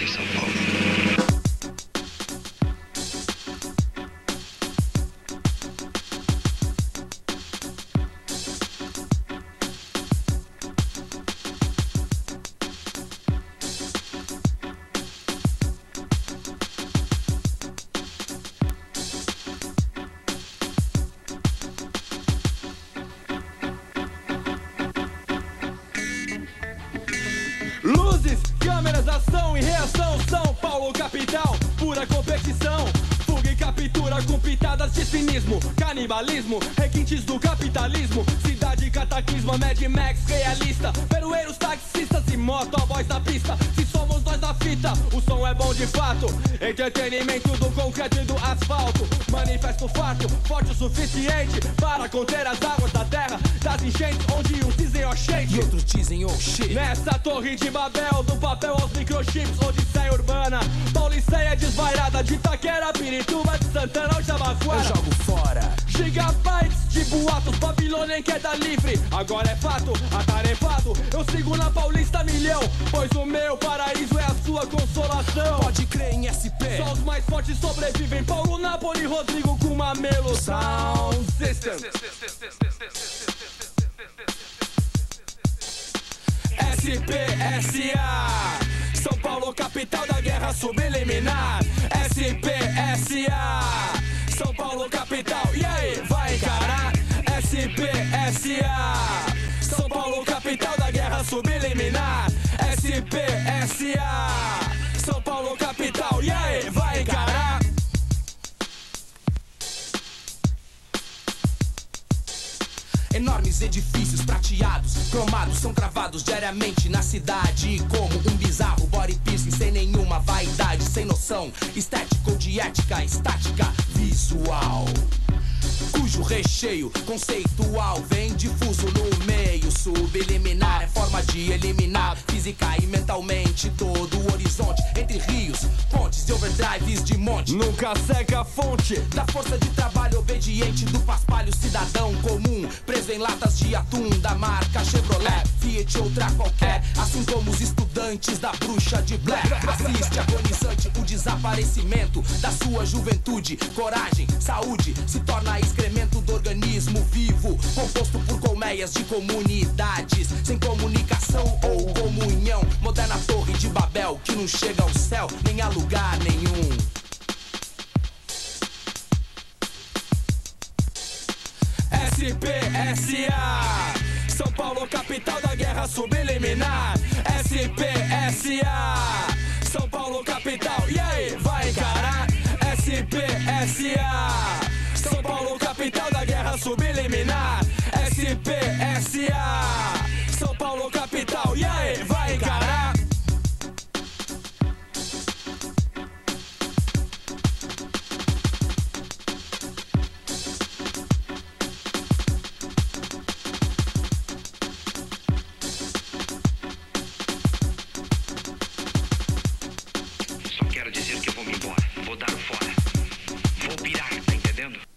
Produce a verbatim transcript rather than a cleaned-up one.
em São Paulo. Luzes, câmeras, ação e reação. São Paulo, capital, pura competição. Fuga e captura com pitadas de cinismo. Canibalismo, requintes do capitalismo. Cidade cataclisma, Mad Max realista. Peroeiros, taxistas e motoboys na pista. Se somos nós na fita, o som é bom de fato. Entretenimento do concreto e do asfalto. Manifesto farto, forte o suficiente para conter as águas da terra, das enchentes, onde uns dizem ó shake e outros dizem oh shit. Nessa torre de Babel, do papel aos microchips, odisseia urbana, Pauliceia desvairada, de Itaquera, Pirituba, de Santana ao Jabaquara. Eu jogo fora Gigabytes de boatos, Babilônia em queda livre. Agora é fato, atarefado, eu sigo na Paulista milhão, pois o meu paraíso é a sua consolação. Pode crer em S P, só os mais fortes sobrevivem. Paulo, Napoli, Rodrigo com Mamelo Sound System. S P S A, São Paulo, capital da guerra subliminar. S P S A, São Paulo, capital, e aí, vai encarar? S P S A, São Paulo, capital da guerra subliminar. S P S A, São Paulo, capital, e aí, vai encarar? Enormes edifícios prateados, cromados, são cravados diariamente na cidade. Como um bizarro body piercing sem nenhuma vaidade, sem noção estética ou de ética estática visual, cujo recheio conceitual vem difuso no meio. Subliminar é forma de eliminar física e mentalmente todo o horizonte entre rios, pontes e overdrives de monte. Nunca seca a fonte da força de trabalho obediente do paspalho cidadão comum, preso em latas de atum da marca Chevrolet, Fiat ou outra qualquer. Assim como os estudantes da bruxa de Black, assiste agonizante o desaparecimento da sua juventude. Coragem, saúde, se torna excremento do organismo vivo, composto por colmeias de comunidades sem comunicação ou comunhão. Moderna torre de Babel que não chega ao céu nem a lugar nenhum. S P S A, São Paulo, capital da guerra subliminar. S P S A, São Paulo, capital, e aí, vai encarar? S P S A, São Paulo, capital da guerra subliminar. S P S A, São Paulo, capital, e aí, vai encarar? Só quero dizer que eu vou me embora. Vou dar o fora. Vou pirar, tá entendendo?